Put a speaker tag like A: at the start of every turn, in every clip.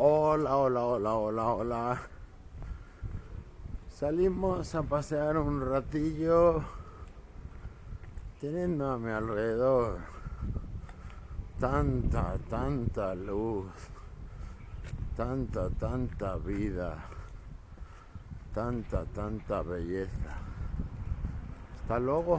A: Hola, hola, hola, hola, hola. Salimos a pasear un ratillo teniendo a mi alrededor tanta luz, tanta vida, tanta belleza. Hasta luego.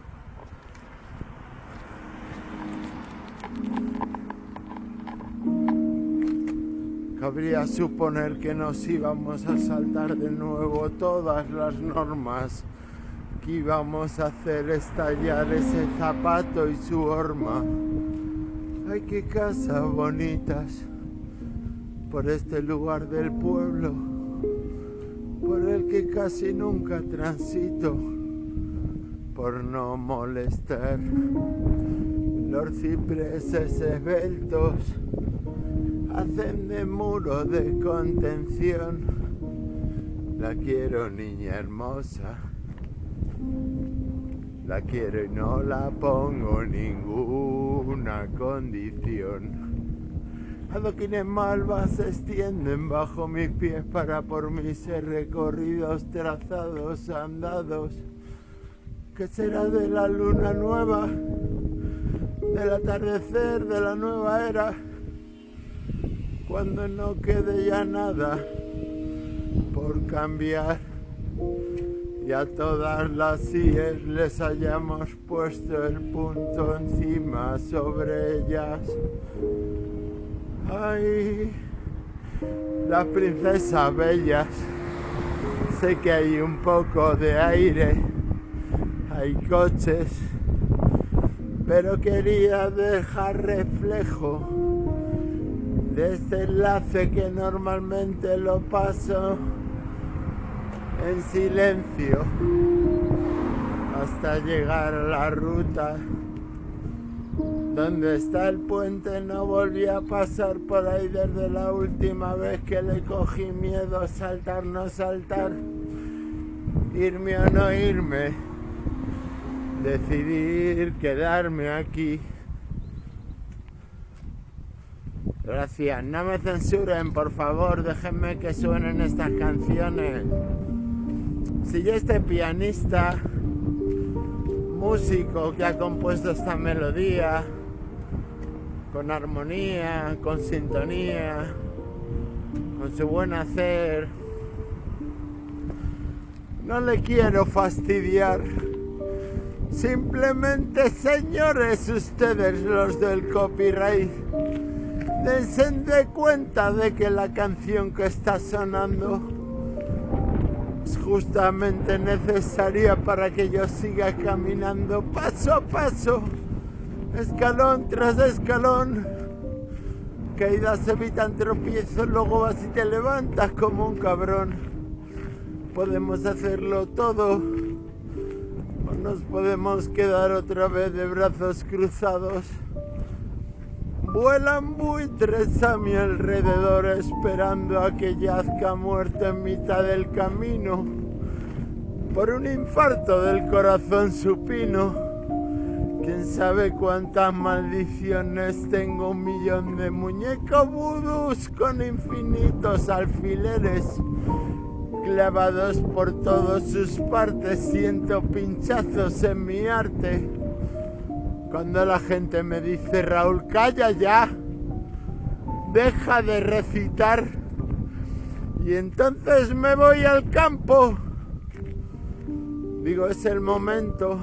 A: Cabría suponer que nos íbamos a saltar de nuevo todas las normas, que íbamos a hacer estallar ese zapato y su horma. Ay, qué casas bonitas por este lugar del pueblo, por el que casi nunca transito, por no molestar. Los cipreses esbeltos hacen de muro de contención. La quiero, niña hermosa, la quiero y no la pongo ninguna condición. Adoquines malvas se extienden bajo mis pies para por mí ser recorridos, trazados, andados. ¿Qué será de la luna nueva, del atardecer, de la nueva era? Cuando no quede ya nada por cambiar y a todas las IES les hayamos puesto el punto encima sobre ellas. Ay, las princesas bellas, sé que hay un poco de aire, hay coches, pero quería dejar reflejo de este enlace que normalmente lo paso en silencio hasta llegar a la ruta donde está el puente. No volví a pasar por ahí desde la última vez que le cogí miedo. Saltar, no saltar, irme o no irme, decidir quedarme aquí. Gracias, no me censuren, por favor, déjenme que suenen estas canciones. Si yo este pianista, músico que ha compuesto esta melodía, con armonía, con sintonía, con su buen hacer, no le quiero fastidiar. Simplemente, señores, ustedes los del copyright, dense de cuenta de que la canción que está sonando es justamente necesaria para que yo siga caminando paso a paso, escalón tras escalón. Caídas evitan tropiezos, luego vas y te levantas como un cabrón. Podemos hacerlo todo, o nos podemos quedar otra vez de brazos cruzados. Vuelan buitres a mi alrededor esperando a que yazca muerto en mitad del camino por un infarto del corazón supino. Quién sabe cuántas maldiciones tengo, 1.000.000 de muñecos vudús con infinitos alfileres clavados por todas sus partes. Siento pinchazos en mi arte. Cuando la gente me dice: Raúl, calla ya, deja de recitar, y entonces me voy al campo, digo, es el momento,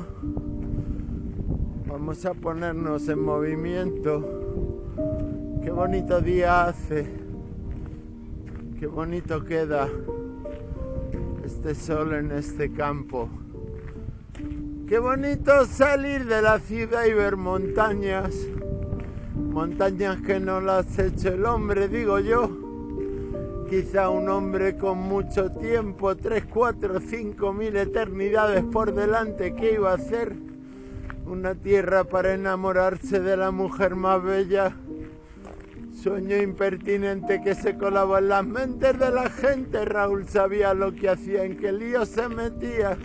A: vamos a ponernos en movimiento. Qué bonito día hace, qué bonito queda este sol en este campo. Qué bonito salir de la ciudad y ver montañas, montañas que no las ha hecho el hombre, digo yo. Quizá un hombre con mucho tiempo, 3, 4, 5.000 eternidades por delante, ¿qué iba a hacer? Una tierra para enamorarse de la mujer más bella. Sueño impertinente que se colaba en las mentes de la gente. Raúl sabía lo que hacía, en qué lío se metía.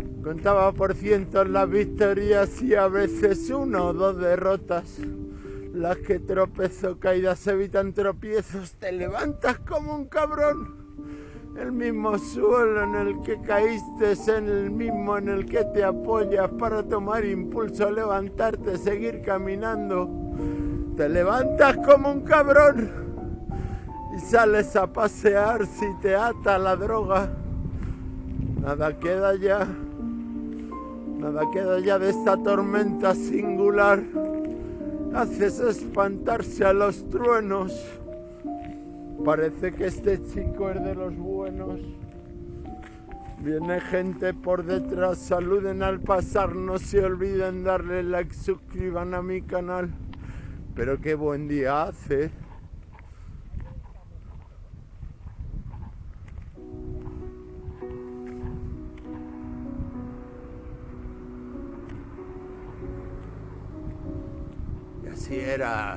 A: Contaba por cientos las victorias y a veces 1 o 2 derrotas. las que tropezó, caídas evitan tropiezos, te levantas como un cabrón. El mismo suelo en el que caíste es el mismo en el que te apoyas para tomar impulso, levantarte, seguir caminando. Te levantas como un cabrón y sales a pasear si te ata la droga. Nada queda ya de esta tormenta singular. Haces espantarse a los truenos. Parece que este chico es de los buenos. Viene gente por detrás, saluden al pasar, no se olviden darle like, suscriban a mi canal. Pero qué buen día hace. Y así era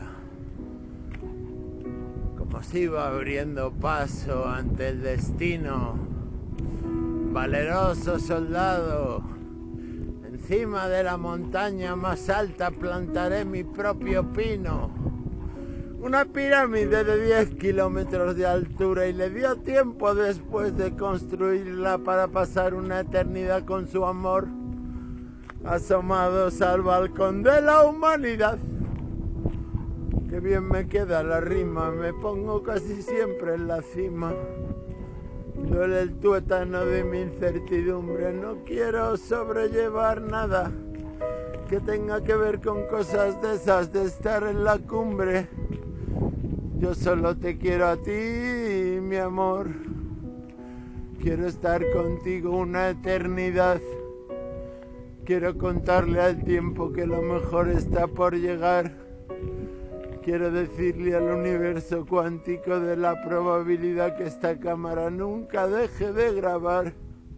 A: como se iba abriendo paso ante el destino. Valeroso soldado, encima de la montaña más alta plantaré mi propio pino. Una pirámide de 10 kilómetros de altura, y le dio tiempo después de construirla para pasar una eternidad con su amor, asomados al balcón de la humanidad. Qué bien me queda la rima, me pongo casi siempre en la cima. Duele el tuétano de mi incertidumbre, no quiero sobrellevar nada que tenga que ver con cosas de esas de estar en la cumbre. Yo solo te quiero a ti, mi amor. Quiero estar contigo una eternidad. Quiero contarle al tiempo que lo mejor está por llegar. Quiero decirle al universo cuántico de la probabilidad que esta cámara nunca deje de grabar.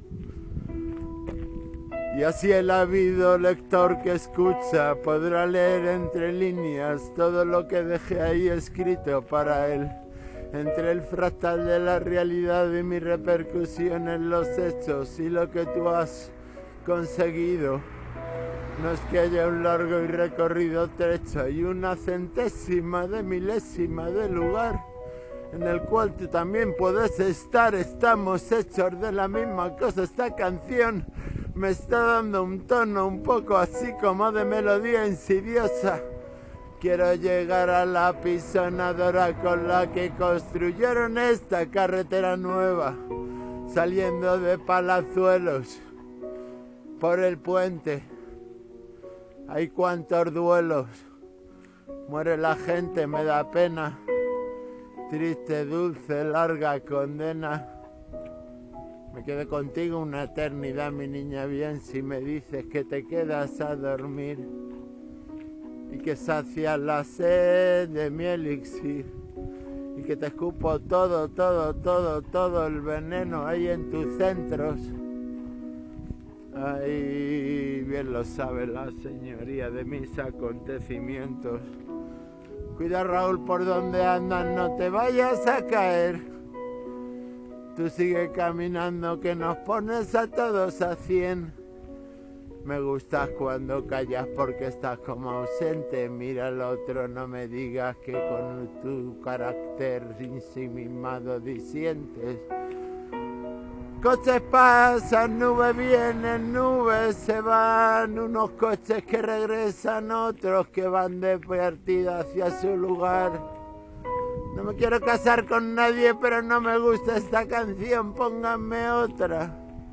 A: Y así el ávido lector que escucha podrá leer entre líneas todo lo que dejé ahí escrito para él. Entre el fractal de la realidad y mi repercusión en los hechos y lo que tú has conseguido. No es que haya un largo y recorrido trecho, hay una centésima de milésima de lugar en el cual tú también puedes estar. Estamos hechos de la misma cosa. Esta canción me está dando un tono un poco así como de melodía insidiosa. Quiero llegar a la pisonadora con la que construyeron esta carretera nueva, saliendo de Palazuelos por el puente. Hay cuantos duelos, muere la gente, me da pena, triste, dulce, larga condena. Me quedo contigo una eternidad, mi niña, bien, si me dices que te quedas a dormir y que sacias la sed de mi elixir y que te escupo todo el veneno ahí en tus centros. Ay, bien lo sabe la señoría de mis acontecimientos. Cuida, Raúl, por donde andas, no te vayas a caer. Tú sigue caminando que nos pones a todos a 100. Me gustas cuando callas porque estás como ausente. Mira al otro, no me digas que con tu carácter ensimismado disientes. Coches pasan, nubes vienen, nubes se van, unos coches que regresan, otros que van de partida hacia su lugar. No me quiero casar con nadie, pero no me gusta esta canción, pónganme otra.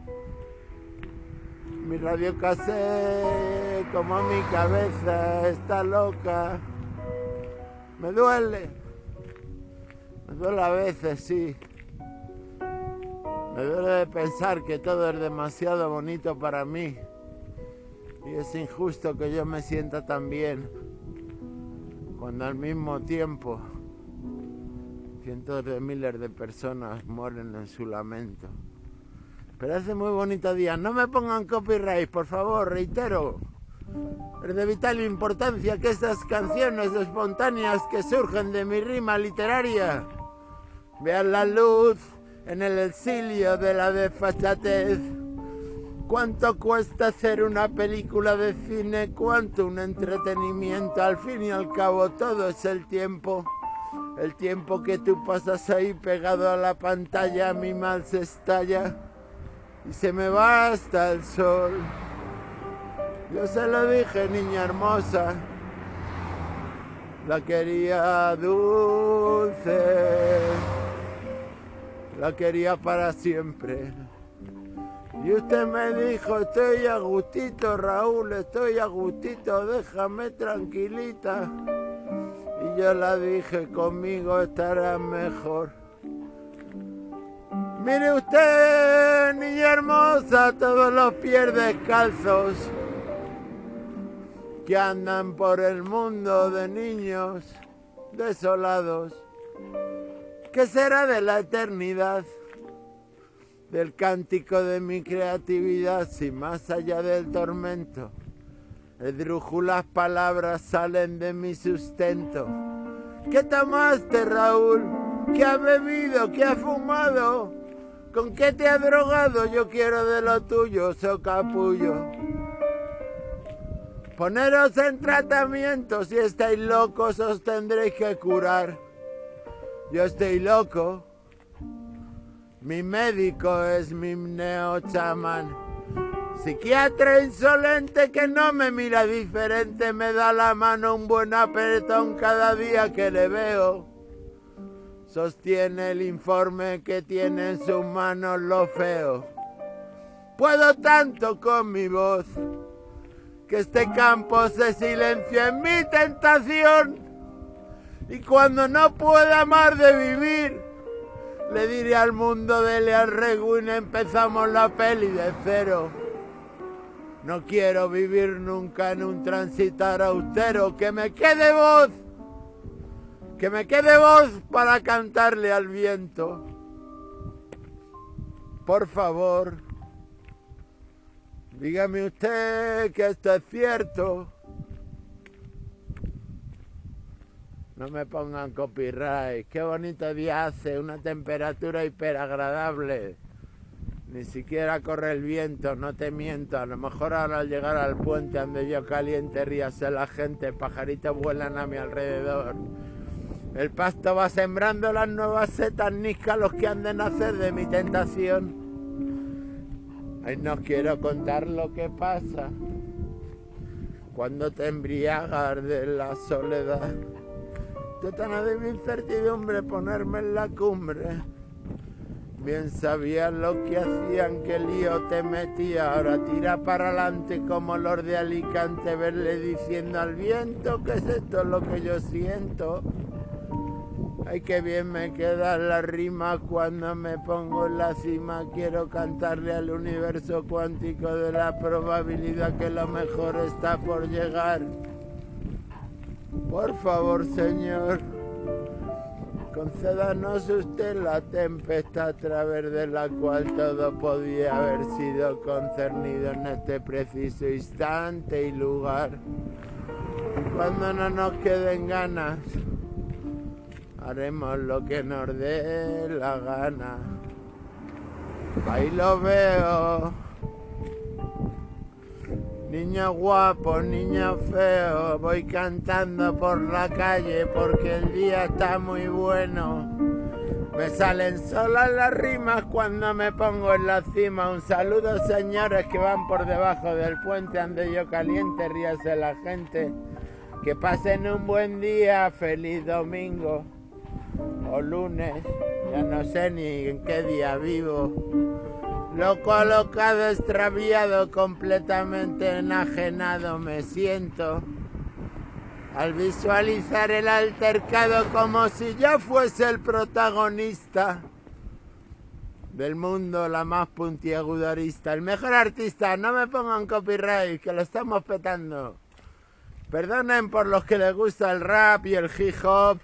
A: Mi radio cassette, como mi cabeza está loca. Me duele a veces, sí. Me duele de pensar que todo es demasiado bonito para mí y es injusto que yo me sienta tan bien cuando al mismo tiempo cientos de miles de personas mueren en su lamento. Pero hace muy bonito día. No me pongan copyright, por favor, reitero. Es de vital importancia que estas canciones espontáneas que surgen de mi rima literaria vean la luz en el exilio de la desfachatez. ¿Cuánto cuesta hacer una película de cine? ¿Cuánto un entretenimiento? Al fin y al cabo todo es el tiempo. El tiempo que tú pasas ahí pegado a la pantalla, a mí mal se estalla y se me va hasta el sol. Yo se lo dije, niña hermosa, la quería dulce, la quería para siempre. Y usted me dijo, estoy a gustito, Raúl, estoy a gustito, déjame tranquilita. Y yo la dije, conmigo estará mejor. Mire usted, niña hermosa, todos los pies descalzos que andan por el mundo de niños desolados. ¿Qué será de la eternidad? Del cántico de mi creatividad, si más allá del tormento esdrújulas palabras salen de mi sustento. ¿Qué tomaste, Raúl? ¿Qué has bebido? ¿Qué has fumado? ¿Con qué te has drogado? Yo quiero de lo tuyo, so capullo. Poneros en tratamiento, si estáis locos os tendréis que curar. Yo estoy loco. Mi médico es mi neochamán. Psiquiatra insolente que no me mira diferente, me da la mano un buen apretón cada día que le veo. Sostiene el informe que tiene en sus manos lo feo. Puedo tanto con mi voz que este campo se silencia en mi tentación. Y cuando no pueda más de vivir, le diré al mundo, dele al Reguín, empezamos la peli de cero. No quiero vivir nunca en un transitar austero, que me quede voz para cantarle al viento. Por favor, dígame usted que esto es cierto. No me pongan copyright. Qué bonito día hace, una temperatura hiperagradable. Ni siquiera corre el viento, no te miento. A lo mejor ahora al llegar al puente donde yo caliente ríase la gente, pajaritos vuelan a mi alrededor. El pasto va sembrando las nuevas setas, nisca los que han de nacer de mi tentación. Ay, no quiero contar lo que pasa cuando te embriagas de la soledad. Tétano de mi incertidumbre ponerme en la cumbre. Bien sabías lo que hacían, qué lío te metía. Ahora tira para adelante como los de Alicante, verle diciendo al viento que es esto lo que yo siento. Ay, qué bien me quedan las rimas cuando me pongo en la cima. Quiero cantarle al universo cuántico de la probabilidad que lo mejor está por llegar. Por favor, Señor, concédanos usted la tempestad a través de la cual todo podía haber sido concernido en este preciso instante y lugar. Cuando no nos queden ganas, haremos lo que nos dé la gana. Ahí lo veo. Niño guapo, niño feo, voy cantando por la calle porque el día está muy bueno. Me salen solas las rimas cuando me pongo en la cima. Un saludo, señores que van por debajo del puente donde yo caliente, ríase la gente. Que pasen un buen día, feliz domingo o lunes, ya no sé ni en qué día vivo. Loco, alocado, extraviado, completamente enajenado me siento al visualizar el altercado como si yo fuese el protagonista del mundo, la más puntiagudorista, el mejor artista. No me pongan copyright, que lo estamos petando. Perdonen por los que les gusta el rap y el hip hop,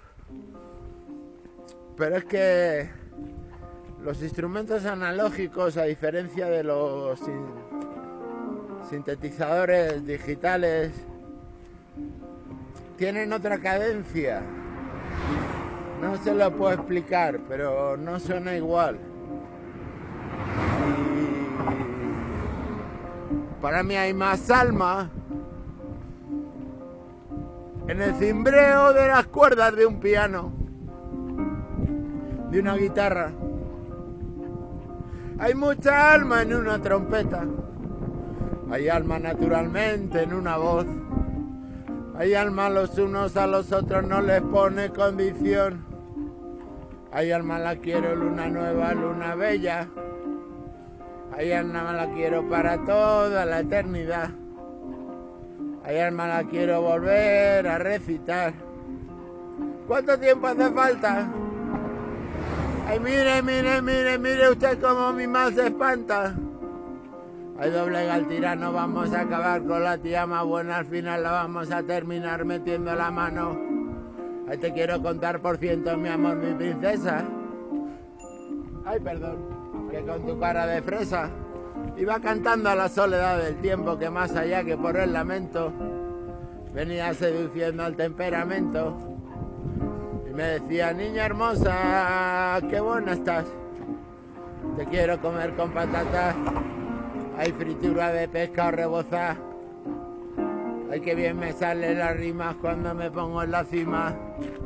A: pero es que los instrumentos analógicos, a diferencia de los sintetizadores digitales, tienen otra cadencia. No se lo puedo explicar, pero no suena igual. Para mí hay más alma en el cimbreo de las cuerdas de un piano, de una guitarra. Hay mucha alma en una trompeta. Hay alma naturalmente en una voz. Hay alma los unos a los otros, no les pone condición. Hay alma la quiero, luna nueva, luna bella. Hay alma la quiero para toda la eternidad. Hay alma la quiero volver a recitar. ¿Cuánto tiempo hace falta? Ay, mire, mire, mire, mire usted cómo mi más se espanta. Ay, doblega al tirano, vamos a acabar con la tía más buena, al final la vamos a terminar metiendo la mano. Ay, te quiero contar por ciento, mi amor, mi princesa. Ay, perdón, que con tu cara de fresa iba cantando a la soledad del tiempo que más allá que por el lamento venía seduciendo al temperamento. Y me decía, niña hermosa, qué buena estás. Te quiero comer con patatas. Hay fritura de pescado rebozada. Ay, qué bien me salen las rimas cuando me pongo en la cima.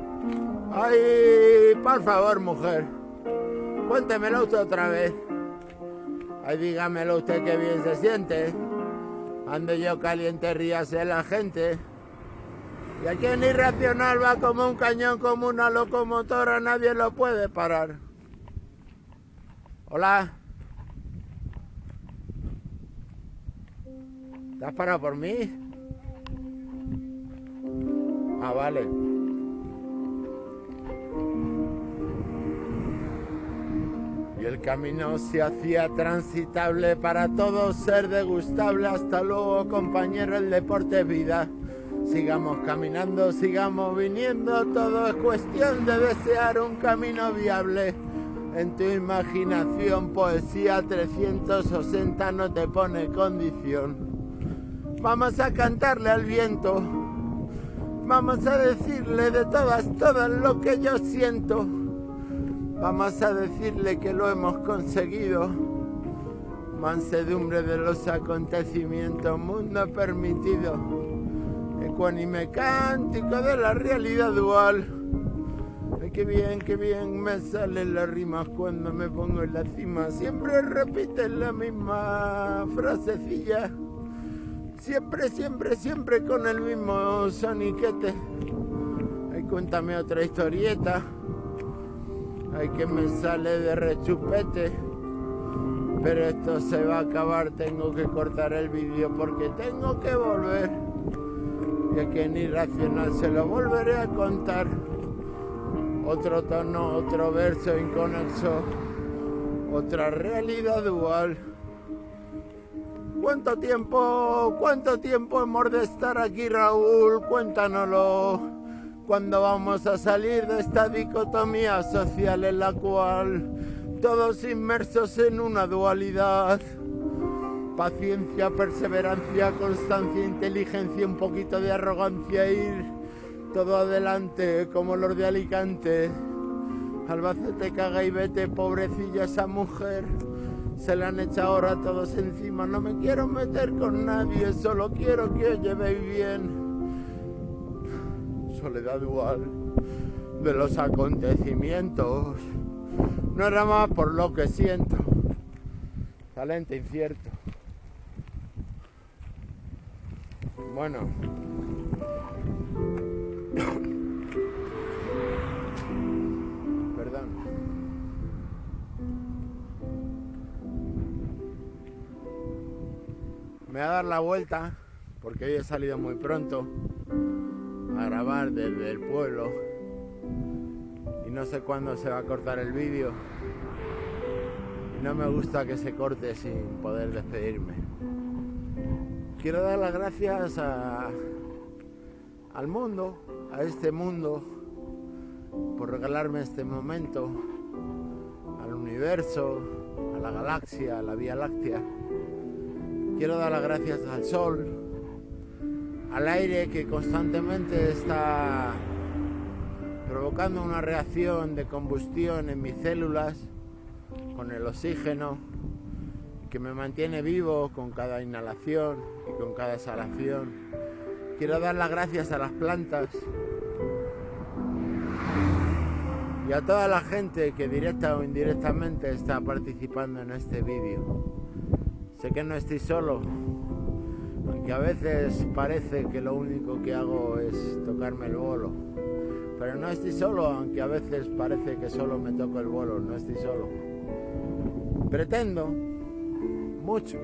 A: Ay, por favor, mujer, cuéntemelo usted otra vez. Ay, dígamelo usted que bien se siente. Ando yo caliente, ríase la gente. Y aquí en irracional va como un cañón, como una locomotora, nadie lo puede parar. Hola. ¿Te has parado por mí? Ah, vale. Y el camino se hacía transitable para todos, ser degustable. Hasta luego, compañero, el deporte es vida. Sigamos caminando, sigamos viniendo, todo es cuestión de desear un camino viable. En tu imaginación, poesía 360 no te pone condición. Vamos a cantarle al viento, vamos a decirle de todas lo que yo siento. Vamos a decirle que lo hemos conseguido. Mansedumbre de los acontecimientos, mundo permitido. Ecuánime cántico de la realidad dual. Ay, qué bien me salen las rimas cuando me pongo en la cima. Siempre repiten la misma frasecilla. Siempre, siempre, siempre con el mismo soniquete. Ay, cuéntame otra historieta. Ay, que me sale de rechupete. Pero esto se va a acabar, tengo que cortar el vídeo porque tengo que volver. Y aquí en Irracional se lo volveré a contar. Otro tono, otro verso inconexo, otra realidad dual. ¿Cuánto tiempo hemos de estar aquí, Raúl? Cuéntanoslo. ¿Cuándo vamos a salir de esta dicotomía social en la cual todos inmersos en una dualidad? Paciencia, perseverancia, constancia, inteligencia, un poquito de arrogancia, ir todo adelante como los de Alicante. Albacete, caga y vete, pobrecilla esa mujer. Se la han echado ahora todos encima. No me quiero meter con nadie, solo quiero que os llevéis bien. Soledad dual de los acontecimientos. No era más por lo que siento. Talento incierto. Bueno. Perdón. Me voy a dar la vuelta porque hoy he salido muy pronto a grabar desde el pueblo y no sé cuándo se va a cortar el vídeo y no me gusta que se corte sin poder despedirme. Quiero dar las gracias al mundo, a este mundo, por regalarme este momento, al universo, a la galaxia, a la Vía Láctea. Quiero dar las gracias al sol, al aire que constantemente está provocando una reacción de combustión en mis células con el oxígeno que me mantiene vivo con cada inhalación y con cada exhalación. Quiero dar las gracias a las plantas y a toda la gente que directa o indirectamente está participando en este vídeo. Sé que no estoy solo, aunque a veces parece que lo único que hago es tocarme el bolo. Pero no estoy solo, aunque a veces parece que solo me toco el bolo, no estoy solo. Pretendo mucho.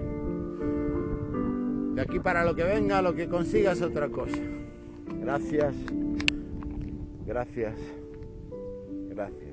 A: De aquí para lo que venga, lo que consiga es otra cosa. Gracias, gracias, gracias.